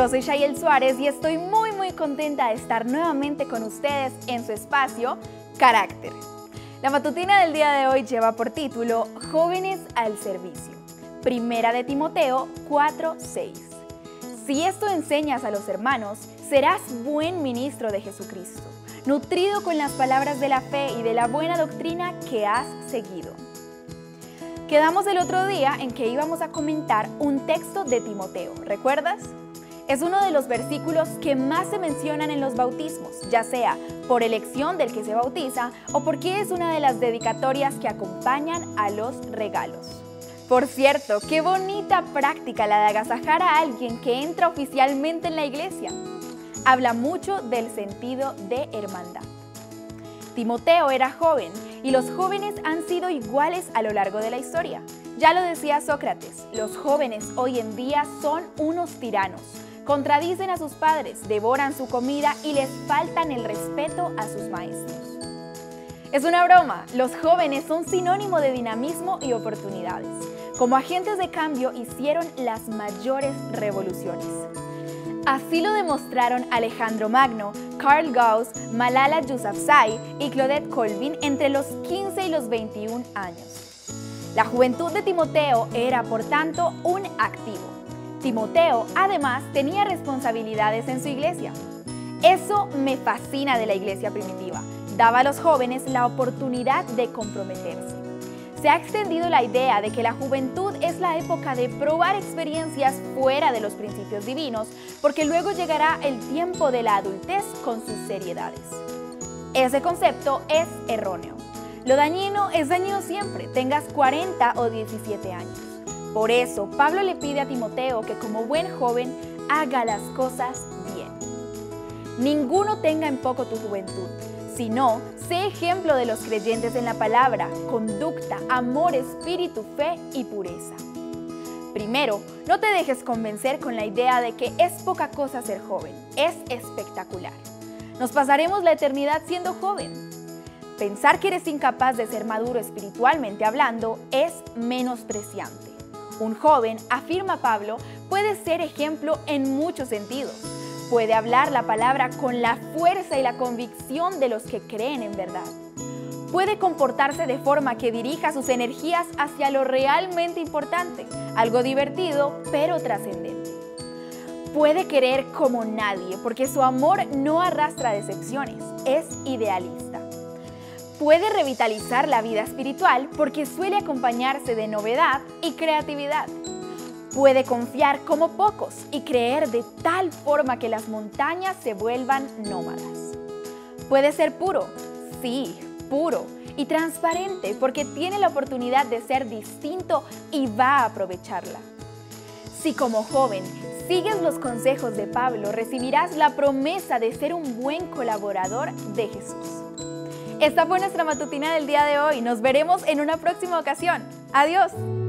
Yo soy Shayel Suárez y estoy muy contenta de estar nuevamente con ustedes en su espacio Carácter. La matutina del día de hoy lleva por título Jóvenes al servicio. Primera de Timoteo 4:6. Si esto enseñas a los hermanos, serás buen ministro de Jesucristo, nutrido con las palabras de la fe y de la buena doctrina que has seguido. Quedamos el otro día en que íbamos a comentar un texto de Timoteo, ¿recuerdas? Es uno de los versículos que más se mencionan en los bautismos, ya sea por elección del que se bautiza o porque es una de las dedicatorias que acompañan a los regalos. Por cierto, qué bonita práctica la de agasajar a alguien que entra oficialmente en la iglesia. Habla mucho del sentido de hermandad. Timoteo era joven y los jóvenes han sido iguales a lo largo de la historia. Ya lo decía Sócrates, los jóvenes hoy en día son unos tiranos. Contradicen a sus padres, devoran su comida y les faltan el respeto a sus maestros. Es una broma, los jóvenes son sinónimo de dinamismo y oportunidades. Como agentes de cambio hicieron las mayores revoluciones. Así lo demostraron Alejandro Magno, Carl Gauss, Malala Yousafzai y Claudette Colvin entre los 15 y los 21 años. La juventud de Timoteo era, por tanto, un activo. Timoteo, además, tenía responsabilidades en su iglesia. Eso me fascina de la iglesia primitiva. Daba a los jóvenes la oportunidad de comprometerse. Se ha extendido la idea de que la juventud es la época de probar experiencias fuera de los principios divinos, porque luego llegará el tiempo de la adultez con sus seriedades. Ese concepto es erróneo. Lo dañino es dañino siempre, tengas 40 o 17 años. Por eso, Pablo le pide a Timoteo que como buen joven haga las cosas bien. Ninguno tenga en poco tu juventud, sino sé ejemplo de los creyentes en la palabra, conducta, amor, espíritu, fe y pureza. Primero, no te dejes convencer con la idea de que es poca cosa ser joven, es espectacular. Nos pasaremos la eternidad siendo joven. Pensar que eres incapaz de ser maduro espiritualmente hablando es menospreciante. Un joven, afirma Pablo, puede ser ejemplo en muchos sentidos. Puede hablar la palabra con la fuerza y la convicción de los que creen en verdad. Puede comportarse de forma que dirija sus energías hacia lo realmente importante, algo divertido pero trascendente. Puede querer como nadie porque su amor no arrastra decepciones, es idealista. Puede revitalizar la vida espiritual porque suele acompañarse de novedad y creatividad. Puede confiar como pocos y creer de tal forma que las montañas se vuelvan nómadas. Puede ser puro, sí, puro y transparente porque tiene la oportunidad de ser distinto y va a aprovecharla. Si como joven sigues los consejos de Pablo, recibirás la promesa de ser un buen colaborador de Jesús. Esta fue nuestra matutina del día de hoy. Nos veremos en una próxima ocasión. Adiós.